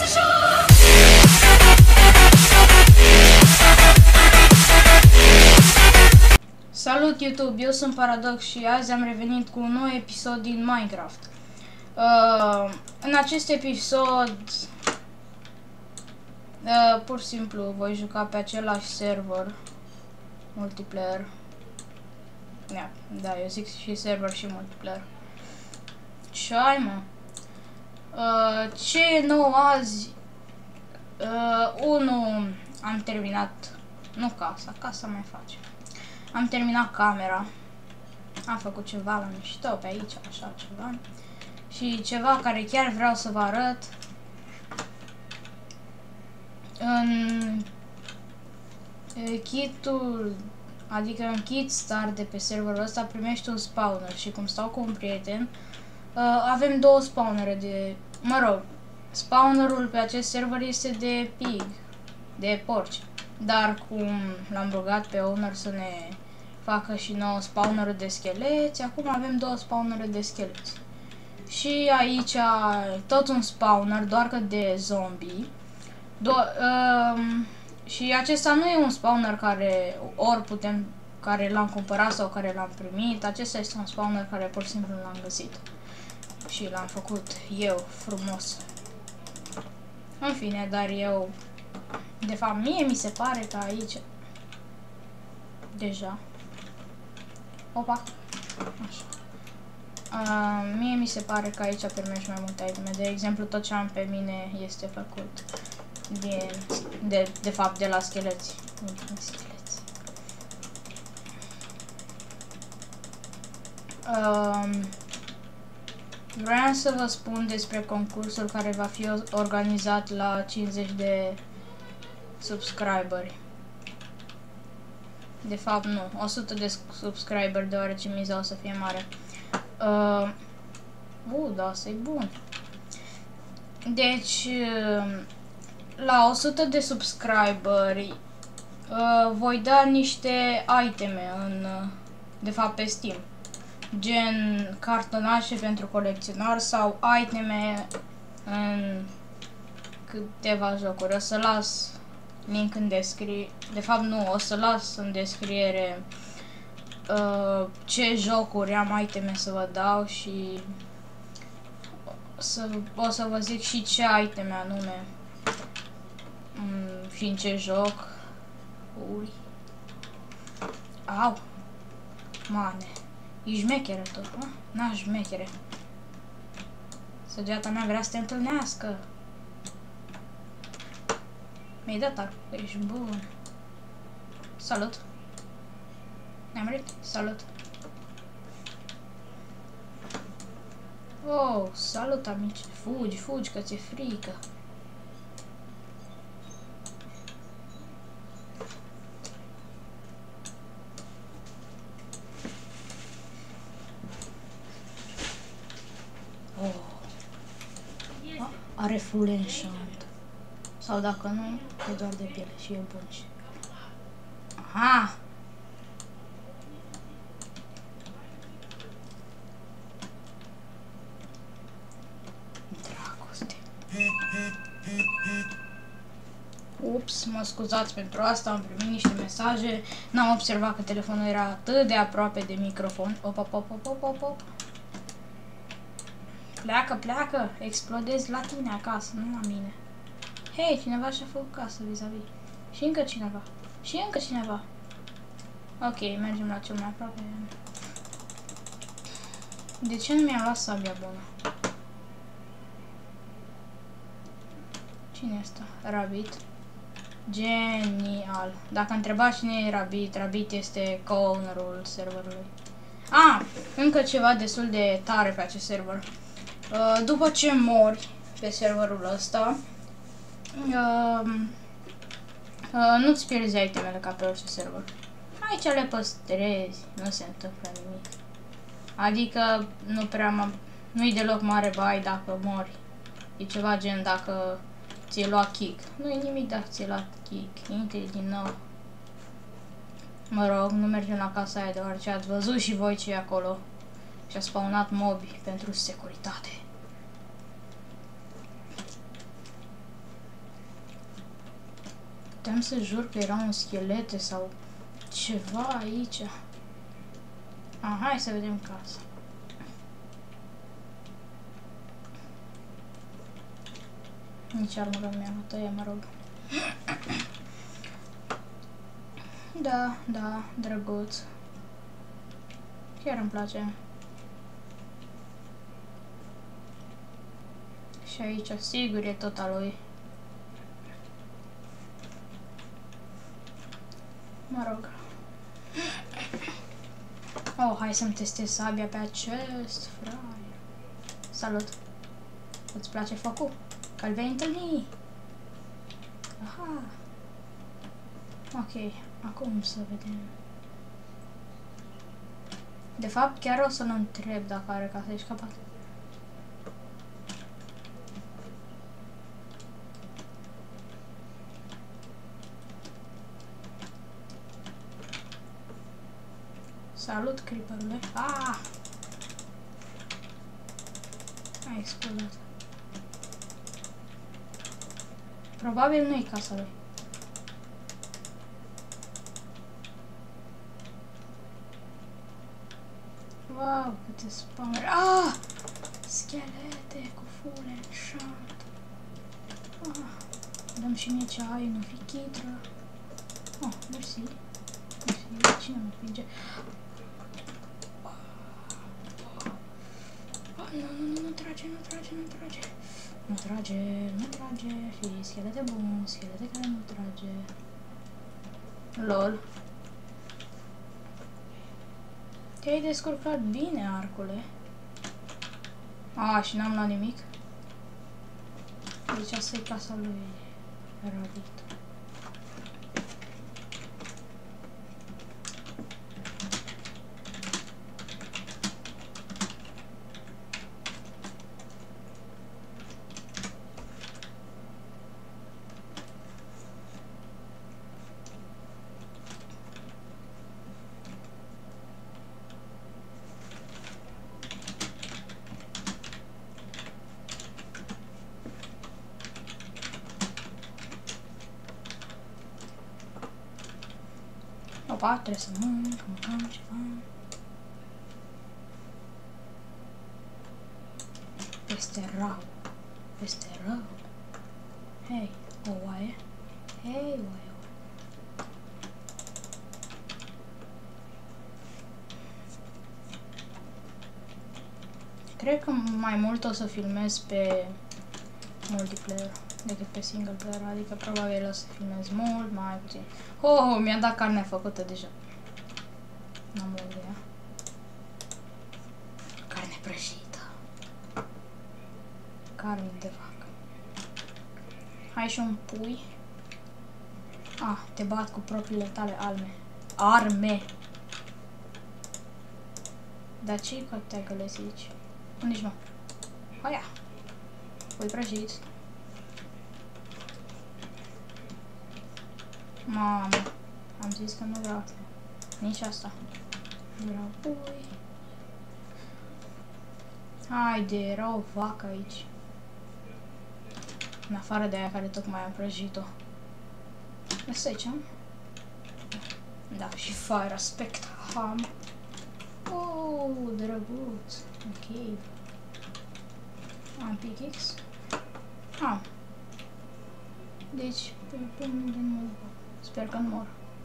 Salut YouTube, eu sunt Paradox și azi am revenit cu un nou episod din Minecraft. În acest episod pur și simplu voi juca pe același server multiplayer. Da, eu zic și server și multiplayer. Ce ai, mă? Ce e nou azi? Am terminat, nu casa mai face. Am terminat camera. Am făcut ceva la mișto pe aici, așa ceva. Și ceva care chiar vreau să vă arăt. În kitul, adică în kit start de pe serverul ăsta primești un spawner și cum stau cu un prieten, avem două spawnere de, spawnerul pe acest server este de pig, de porci. Dar cum l-am rugat pe owner să ne facă și nouă spawner de scheleți, acum avem două spawnere de scheleți. Și aici tot un spawner, doar că de zombie. Și acesta nu e un spawner care l-am cumpărat sau care l-am primit. Acesta este un spawner care pur și simplu l-am găsit. Și l-am făcut eu frumos. În fine, dar eu... De fapt, mie mi se pare că aici... Deja... Opa! Așa. Mie mi se pare că aici primești mai multe iteme. De exemplu, tot ce am pe mine este făcut de fapt de la scheleți. Vreau să vă spun despre concursul care va fi organizat la 50 de subscriberi. De fapt nu, 100 de subscriberi, deoarece miza o să fie mare. Da, asta e bun. Deci, la 100 de subscriberi voi da niște iteme de fapt pe Steam. Gen cartonașe pentru colecționar sau iteme în câteva jocuri. O să las link în descriere. De fapt nu, o să las în descriere ce jocuri am iteme să vă dau și o să vă zic și ce iteme anume și în ce joc. Ui. Au. Mane. E șmecheră tot, mă? Na, șmechere. Săgeata mea vrea să te întâlnească. Mi-ai dat arc, ești bun. Salut. Ne-am murit? Salut. Oh, salut, amici. Fugi, că ți-e frică. Are full enchant. Sau dacă nu, e doar de piele și e bun. Aha! Dragoste. Ups, mă scuzați pentru asta, am primit niște mesaje. N-am observat că telefonul era atât de aproape de microfon. Op. Pleacă, explodezi la tine acasă, nu la mine. Hei, cineva și-a făcut casă vis-a-vis. Și încă cineva. Ok, mergem la cel mai aproape. De ce nu mi-am luat sabia bună? Cine este? Rabbit. Genial. Dacă întrebați cine e Rabbit, Rabbit este co-ownerul serverului. Încă ceva destul de tare pe acest server. După ce mori pe serverul ăsta, nu-ți pierzi itemele ca pe orice server. Aici le păstrezi, nu se întâmplă nimic. Adică nu-i deloc mare bai dacă mori. E ceva gen dacă ți-e luat kick. Nu-i nimic dacă ți-e luat kick. Intri din nou. Mă rog, nu mergem la casa aia deoarece ați văzut și voi ce e acolo. Și-a spawnat mobi pentru securitate. Puteam să jur că erau un schelete sau ceva aici. Hai să vedem casa. Nici armura mea nu tăie, mă rog. Da, drăguț. Chiar îmi place. Și aici, sigur, e tot al lui. Mă rog. Hai să-mi testez sabia pe acest fraier. Salut! Îți place focul? Că-l vei întâlni! Aha! Ok, acum să vedem. De fapt, chiar o să-l întreb dacă are casa escapat. Salut, creeperule! A explodat. Probabil nu-i casa lui. Wow, câte spawnere. Schelete cu full enchant. Dăm și mie ce ai, nu fi chitră. Mersi. Mersi. Cine mă pinge? Nu trage. Nu trage. Și schelete bun, schelete care nu trage. Lol. Te-ai descurcat bine, Arcule. Și n-am luat nimic. Deci asta e casa lui Radit. Trebuie să mâncăm ceva. Peste rău. Hei, o oaie. Oaie. Cred că mai mult o să filmez pe multiplayer decât pe single player, adică probabil o să filmez mult mai puțin. Mi-a dat carne făcută deja. N-am luat de ea. Carne prăjită. Carne de vacă. Hai și un pui. Te bat cu propriile tale arme. Dar ce-i cu atâtea gălezi aici? Nici nu. Haia! Pui prăjit. Mamă, am zis că nu vreau asta. Nici asta. Vreau pui. Haide, era o vacă aici. În afară de aia care tocmai am prăjit-o. Asta aici, am? Da, și fire aspect ham. Drăguț. Ok. Am pickaxe. Deci, pe unde nu mor. Sper că nu mor.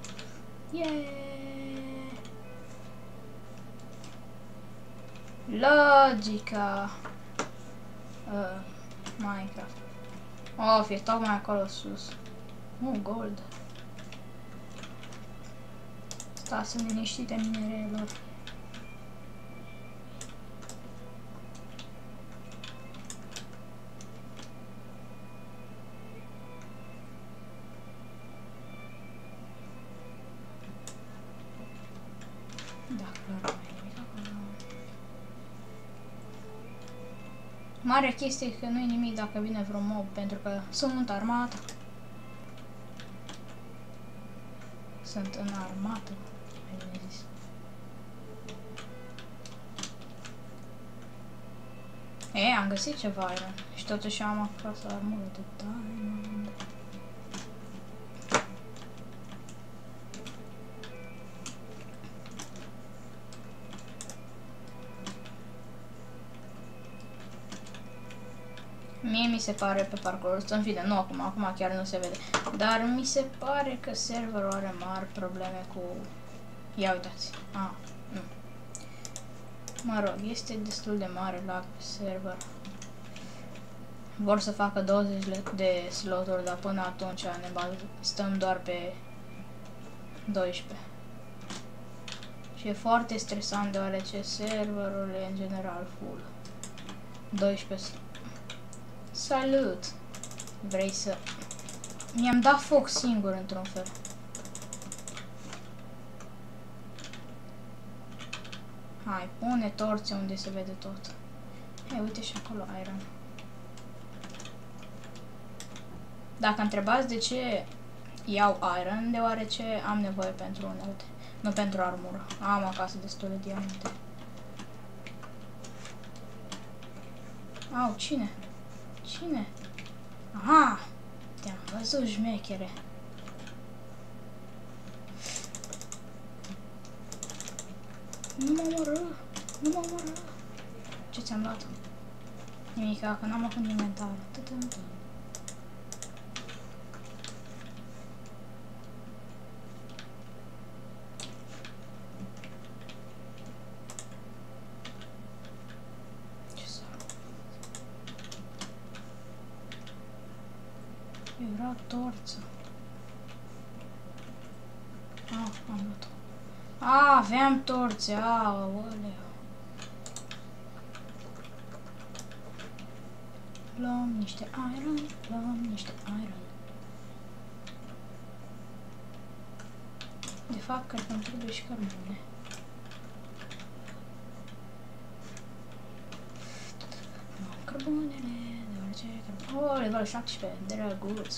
Logica. Minecraft. E tocmai acolo sus. Gold. Stați liniștite, minerelor. Mare chestie e că nu e nimic dacă vine vreun mob, pentru că sunt armată. Sunt în armată, mai bine zis. Am găsit ceva iron și totuși am acasă armură de diamond. Mie mi se pare pe parcursul ăsta, în fine, nu acum, acum chiar nu se vede. Dar mi se pare că serverul are mari probleme cu... Ia uitați. Nu. Mă rog, este destul de mare lag pe server. Vor să facă 20 de sloturi, dar până atunci stăm doar pe 12. Și e foarte stresant deoarece serverul e în general full. 12. Salut! Vrei să... Mi-am dat foc singur într-un fel. Hai, pune torțe unde se vede tot. Hei, uite și acolo iron. Dacă întrebați de ce iau iron, deoarece am nevoie pentru unelte, nu pentru armură. Am acasă destul de diamante. Au, cine? Cine? Aha! Te-am văzut, șmechere. Nu mă omoră! Nu mă omoră! Ce ți-am luat? Nimica, că n-am acum inventar. Era torță. Am luat-o. Aveam torțe, aoleu. Luăm niște iron, luăm niște iron. De fapt, cred că îmi trebuie și cărbune. Luăm cărbunele, deoarece cărbune... level 17, drăguț.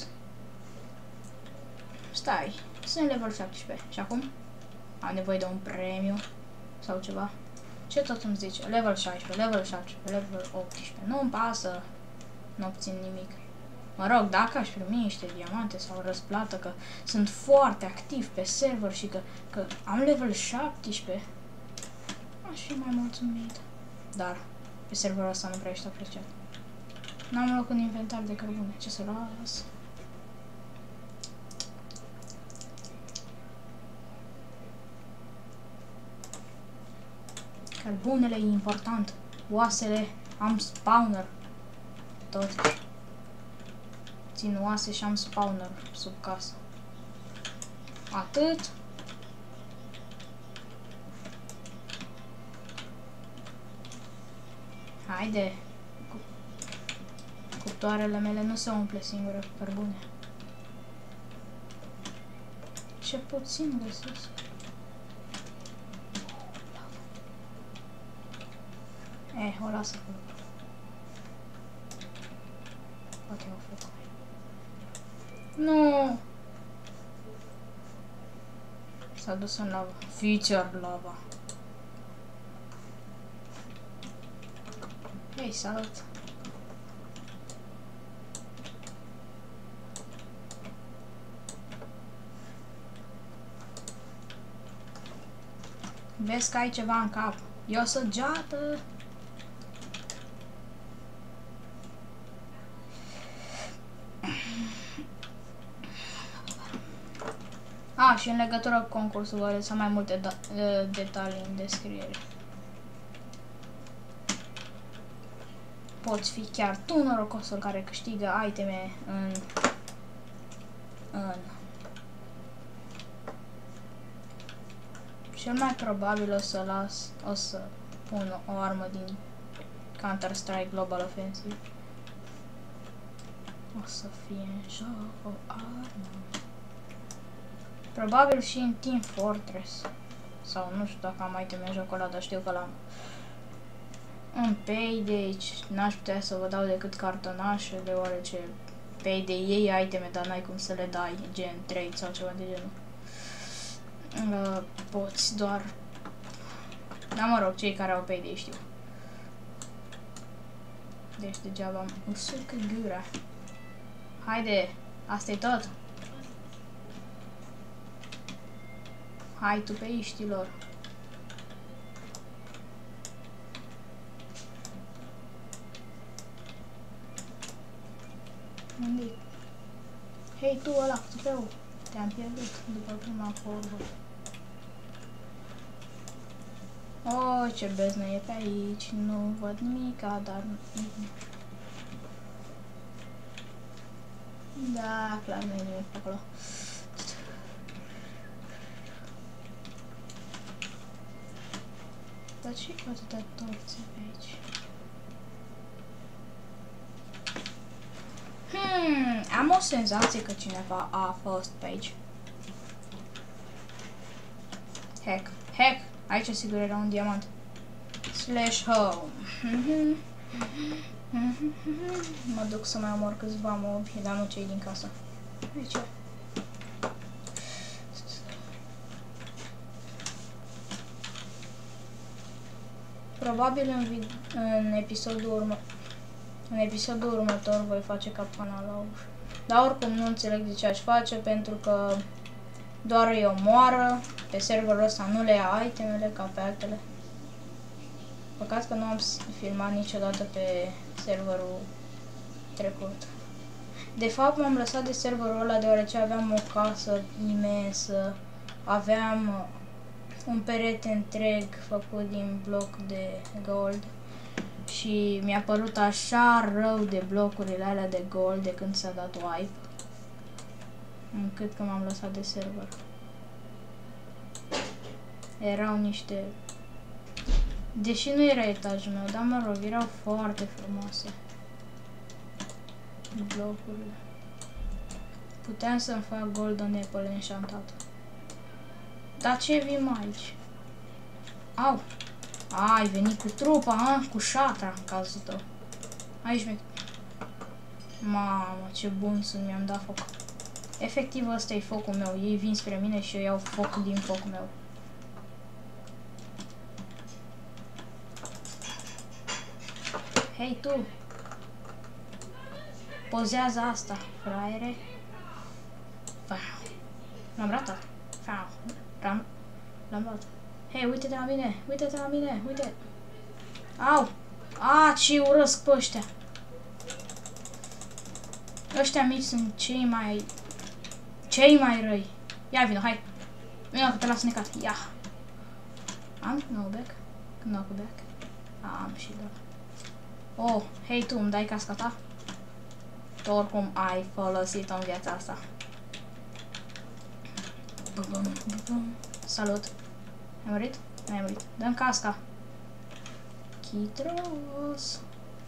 Stai, sunt level 17 și acum am nevoie de un premiu sau ceva. Ce tot îmi zice? Level 16, level 17, level 18. Nu-mi pasă. Nu obțin nimic. Mă rog, dacă aș primi niște diamante sau răsplată, că sunt foarte activ pe server și că am level 17, aș fi mai mulțumit. Dar pe serverul ăsta nu prea ești apreciat. N-am loc în inventar de cărbune. Ce să las? Cărbunele e important. Oasele am spawner. Tot. Țin oase și am spawner sub casă. Atât. Haide. Cuptoarele mele nu se umple singure cu cărbune. Ce puțin găsesc. O lasă acolo. Poate o foc. Nu! S-a dus în lava. Feature lava. Hei, salut! Vezi că ai ceva în cap. E o săgeată! Și în legătură cu concursul vă lăsăm mai multe detalii în descriere. Poți fi chiar tu norocosul care câștigă iteme în cel mai probabil o să pun o armă din Counter-Strike Global Offensive. O să fie în joc o armă. Probabil și în Team Fortress. Sau nu știu dacă am iteme în jocul ăla, dar știu că l-am. În Payday n-aș putea să vă dau decât cartonașe, deoarece Payday iei iteme, dar n-ai cum să le dai, gen trade sau ceva de genul. Poți doar... Da, mă rog, cei care au Payday știu. Deci degeaba am usucă gura. Haide, asta-i tot. Hai tu pe iștilor. Unde? Hei, tu ăla, tupeu! Te-am pierdut după prima vorbă. Oh, ce beznă e pe aici, nu văd nimica, dar... Da, clar nu e nimic pe acolo. Dar ce-i cu atâta torțe pe aici? Am o senzație că cineva a fost pe aici. Hack. Aici sigur era un diamant. Slash home. Mă duc să mai omor câțiva mobi, dar nu cei din casă. Aici. Probabil în episodul următor voi face capcana la ușă. Dar oricum nu înțeleg de ce aș face, pentru că doar îi omoară. Pe serverul ăsta nu le ia itemele ca pe altele. Păcat că nu am filmat niciodată pe serverul trecut. De fapt m-am lăsat de serverul ăla deoarece aveam o casă imensă. Aveam un perete întreg făcut din bloc de gold. Și mi-a părut așa rău de blocurile alea de gold de când s-a dat wipe, încât că m-am lăsat de server. Erau niște... Deși nu era etajul meu, dar mă rog, erau foarte frumoase blocurile. Puteam să-mi fac golden apple enchantat. Dar ce vin aici? Au! Ai venit cu trupa, a? Cu șatra în cazul tău. Aici mi... Mamă, ce bun sunt, mi-am dat foc. Efectiv, ăsta e focul meu. Ei vin spre mine și eu iau foc din focul meu. Hei, tu! Pozează asta, fraiere. L-am ratat. L-am luat. Hei, uite-te la mine! Uite-te la mine! Uite! Au! A, ce urăsc pe ăștia! Ăștia mici sunt cei mai răi. Ia vino, hai! Vino că te las necat. Ia! Am knockback? Knockback? Am și da. Oh, hei tu, îmi dai casca ta? Tu oricum ai folosit-o în viața asta. Salut! Ai murit? N-ai murit. Dă-mi casca. Chitros.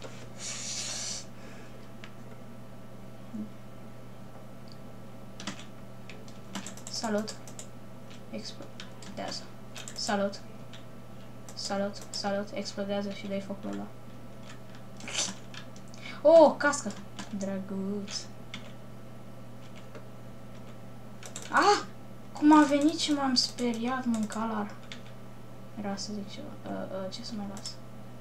Salut. Explodează. Salut. Salut. Explodează și dai focul ăla. Oh, cască. Drăguț. Ah! Cum a venit și m-am speriat, mâncalar. Era să zic ceva. Ce să mai las?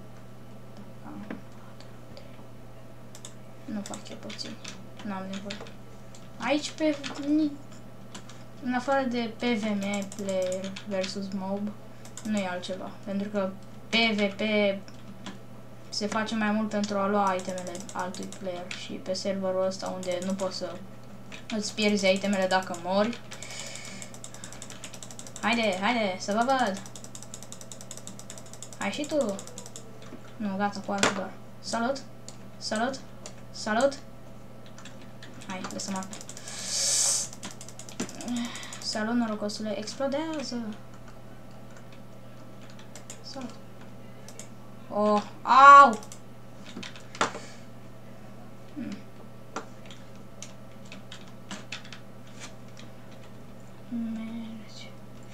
Nu fac eu puțin. N-am nevoie. Aici pe... În afară de PVM, player versus mob, nu e altceva. Pentru că PvP se face mai mult pentru a lua itemele altui player. Și pe serverul ăsta unde nu poți să îți pierzi itemele dacă mori. Haide, să vă văd! Hai și tu! Nu, gata, cu altul doar. Salut! Hai, lăsă-mă. Salut, norocosule, explodează! Salut! Oh, au! Merge.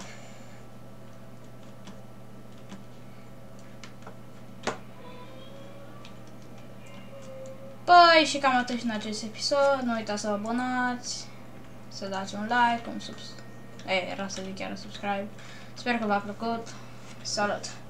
Păi, și cam atât în acest episod. Nu uitați să vă abonați, să dați un like, era să zic chiar subscribe. Sper că v-a plăcut. Salut!